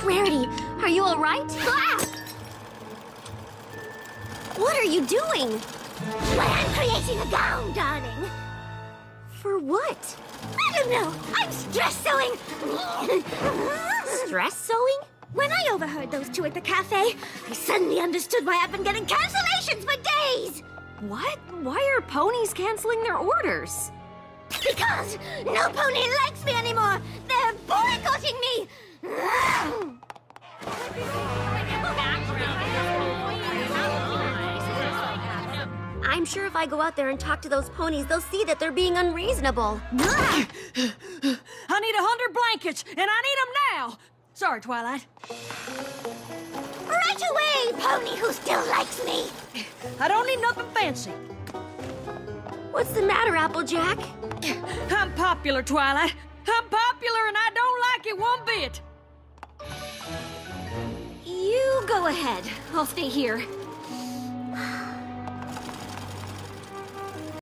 Rarity, are you all right? Ah! What are you doing? Well, I'm creating a gown, darling. For what? I don't know. I'm stress sewing. Stress sewing? When I overheard those two at the cafe, I suddenly understood why I've been getting cancellations for days. What? Why are ponies canceling their orders? Because no pony likes me anymore. They're boycotting me. I'm sure if I go out there and talk to those ponies, they'll see that they're being unreasonable. I need 100 blankets, and I need them now. Sorry, Twilight. Right away, pony who still likes me. I don't need nothing fancy. What's the matter, Applejack? I'm popular, Twilight. I'm popular, and I don't like it one bit. You go ahead. I'll stay here.